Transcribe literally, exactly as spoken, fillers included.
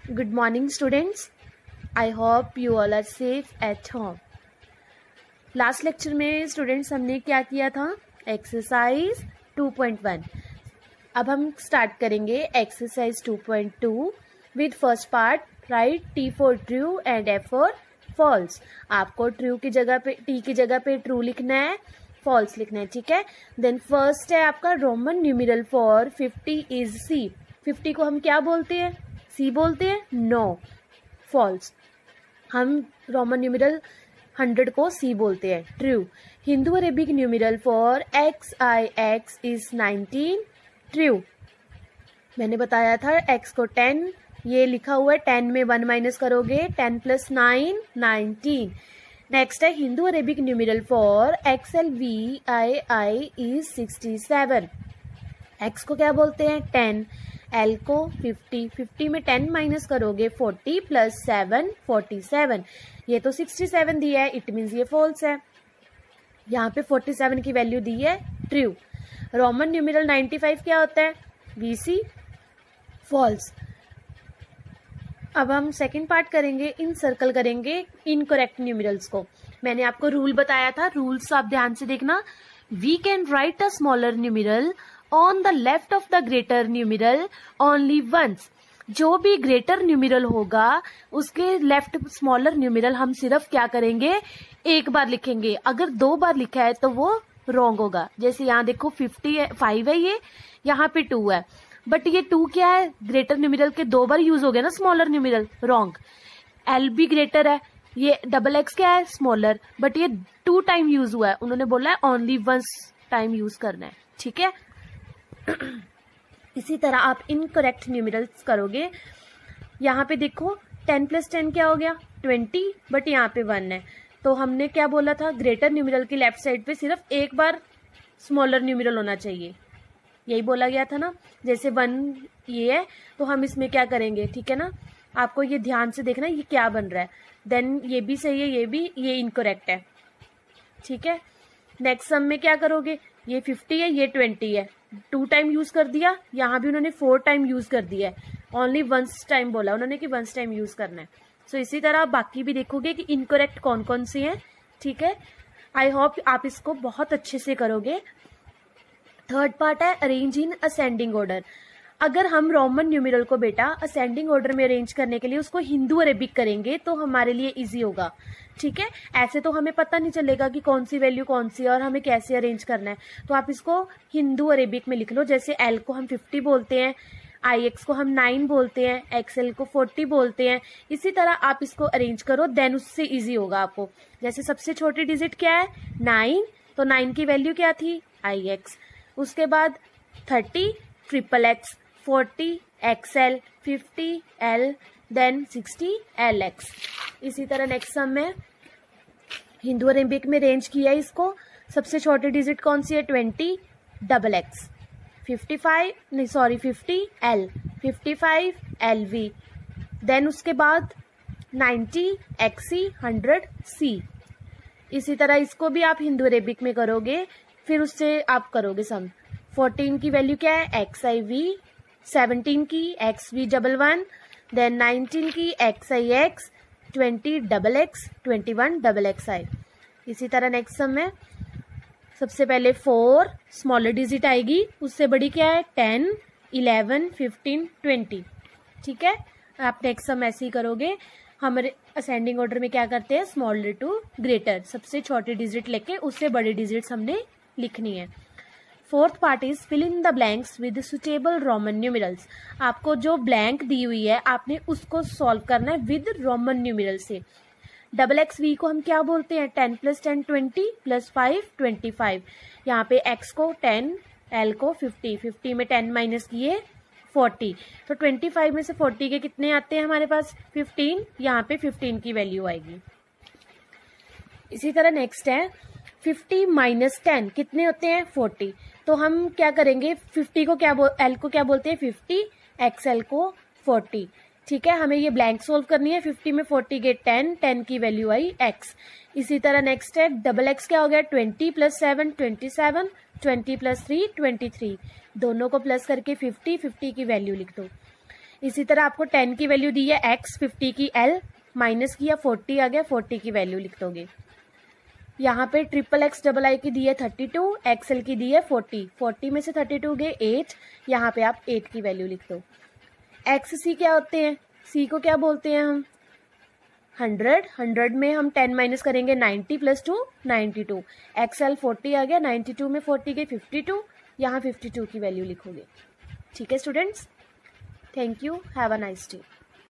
Good morning, students. I hope you all are safe at home. Last lecture में students हमने क्या किया था? Exercise two point one. अब हम स्टार्ट करेंगे exercise two point two with first part. Right T for true and F for false. आपको true की जगह पे टी की जगह पे ट्रू लिखना है, फॉल्स लिखना है. ठीक है. देन फर्स्ट है आपका Roman numeral for fifty is C. Fifty को हम क्या बोलते हैं? सी बोलते हैं? No, false. हम रोमन न्यूमेरल हंड्रेड को सी बोलते हैं. True. Hindu Arabic numeral for X I X is nineteen. True. मैंने बताया था एक्स को टेन, ये लिखा हुआ है, टेन में वन माइनस करोगे, ten plus nine nineteen. Next है Hindu Arabic numeral for X L V I I is sixty seven. X को क्या बोलते हैं? टेन. एल को फिफ्टी. फिफ्टी में टेन माइनस करोगे, forty plus seven forty seven. ये तो सिक्सटी सेवन दिया है, इट मीन्स ये फॉल्स है. यहाँ पे फोर्टी सेवन की वैल्यू दी है, true. Roman numeral ninety five क्या होता है? V C, false. अब हम सेकंड पार्ट करेंगे, इन सर्कल करेंगे इनकरेक्ट न्यूमेरल्स को. मैंने आपको रूल बताया था, रूल्स आप ध्यान से देखना. We can write a smaller numeral on the left of the greater numeral only once. जो भी ग्रेटर न्यूमेरल होगा उसके लेफ्ट स्मॉलर न्यूमेरल हम सिर्फ क्या करेंगे? एक बार लिखेंगे. अगर दो बार लिखा है तो वो रॉन्ग होगा. जैसे यहाँ देखो फिफ्टी है, फाइव है, ये यहाँ पे टू है, बट ये टू क्या है? ग्रेटर न्यूमेरल के दो बार यूज हो गया ना स्मॉलर न्यूमेरल, रॉन्ग. एल भी ग्रेटर है, ये डबल एक्स क्या है? स्मॉलर, बट ये टू टाइम यूज हुआ है. उन्होंने बोला है ओनली वंस टाइम यूज करना है. ठीक है. इसी तरह आप इनकरेक्ट न्यूमेरल्स करोगे. यहाँ पे देखो टेन प्लस टेन क्या हो गया? ट्वेंटी, बट यहाँ पे वन है. तो हमने क्या बोला था? ग्रेटर न्यूमेरल की लेफ्ट साइड पे सिर्फ एक बार स्मॉलर न्यूमेरल होना चाहिए, यही बोला गया था ना. जैसे वन ये है तो हम इसमें क्या करेंगे? ठीक है ना. आपको ये ध्यान से देखना ये क्या बन रहा है. देन ये भी सही है, ये भी, ये इनकरेक्ट है. ठीक है. नेक्स्ट सम में क्या करोगे? ये फिफ्टी है, ये ट्वेंटी है, टू टाइम यूज कर दिया. यहाँ भी उन्होंने फोर टाइम यूज कर दिया है, ओनली वंस टाइम बोला उन्होंने कि वंस टाइम यूज करना है. सो so, इसी तरह आप बाकी भी देखोगे कि इनकरेक्ट कौन कौन से हैं. ठीक है. आई होप आप इसको बहुत अच्छे से करोगे. थर्ड पार्ट है अरेंज इन असेंडिंग ऑर्डर. अगर हम रोमन न्यूमेरल को बेटा असेंडिंग ऑर्डर में अरेंज करने के लिए उसको हिंदू अरेबिक करेंगे तो हमारे लिए इजी होगा. ठीक है. ऐसे तो हमें पता नहीं चलेगा कि कौन सी वैल्यू कौन सी है और हमें कैसे अरेंज करना है. तो आप इसको हिंदू अरेबिक में लिख लो. जैसे एल को हम फिफ्टी बोलते हैं, आई एक्स को हम नाइन बोलते हैं, एक्स एल को फोर्टी बोलते हैं. इसी तरह आप इसको अरेंज करो, देन उससे इजी होगा आपको. जैसे सबसे छोटी डिजिट क्या है? नाइन. तो नाइन की वैल्यू क्या थी? I X. उसके बाद thirty, triple X, forty, XL, fifty, L, then sixty, L X. इसी तरह नेक्स्ट सम में हिंदू अरेबिक में रेंज किया है इसको. सबसे छोटी डिजिट कौन सी है? Twenty, double X, fifty five, नहीं sorry fifty, L, fifty five, L V. Then उसके बाद नाइन्टी, एक्सी, हंड्रेड, सी. इसी तरह इसको भी आप हिंदू अरेबिक में करोगे, फिर उससे आप करोगे सम. फोर्टीन की वैल्यू क्या है? X I V. सेवनटीन की X V double one. Then nineteen की X I X. Twenty double X, twenty one double X I. इसी तरह नेक्स्ट सम में सबसे पहले फोर स्मॉलर डिजिट आएगी, उससे बड़ी क्या है? Ten, eleven, fifteen, twenty. ठीक है. आप नेक्स्ट सम ऐसे ही करोगे. हमारे असेंडिंग ऑर्डर में क्या करते हैं? Smaller to greater. सबसे छोटी डिजिट लेके उससे बड़ी डिजिट्स हमने लिखनी है. Fourth part is fill in the blanks with suitable Roman numerals. आपको जो ब्लैंक दी हुई है आपने उसको सॉल्व करना है विद रोमन न्यूमेरल से. डबल एक्स वी को हम क्या बोलते हैं? Ten plus ten twenty, plus five twenty five. यहाँ पे एक्स को टेन, एल को फिफ्टी. फिफ्टी में टेन माइनस किए, फोर्टी. तो ट्वेंटी फाइव में से फोर्टी के कितने आते हैं हमारे पास? फिफ्टीन. यहाँ पे फिफ्टीन की वैल्यू आएगी. इसी तरह नेक्स्ट है फिफ्टी माइनस टेन कितने होते हैं? फोर्टी. तो हम क्या करेंगे? फिफ्टी को क्या बोल एल को क्या बोलते हैं? फिफ्टी, एक्स एल को फोर्टी. ठीक है. हमें ये ब्लैंक सोल्व करनी है. फिफ्टी में फोर्टी के टेन, टेन की वैल्यू आई एक्स. इसी तरह नेक्स्ट है डबल एक्स क्या हो गया? Twenty plus seven twenty seven, twenty plus three twenty three. दोनों को प्लस करके फिफ्टी, फिफ्टी की वैल्यू लिख दो. इसी तरह आपको टेन की वैल्यू दी है एक्स, फिफ्टी की एल, माइनस किया फोर्टी आ गया, फोर्टी की वैल्यू लिख दोगे। यहाँ पे ट्रिपल एक्स डबल आई की दी है थर्टी टू, एक्सएल की दी है फोर्टी, फोर्टी में से थर्टी टू गए एट, यहाँ पे आप एट की वैल्यू लिख दो। एक्स सी क्या होते हैं, सी को क्या बोलते हैं हम, हंड्रेड, हंड्रेड में हम टेन माइनस करेंगे ninety plus two ninety two, XL forty आ गया, नाइन्टी टू में फोर्टी गई फिफ्टी टू, यहाँ फिफ्टी टू की वैल्यू लिखोगे। ठीक है students, thank you, have a nice day.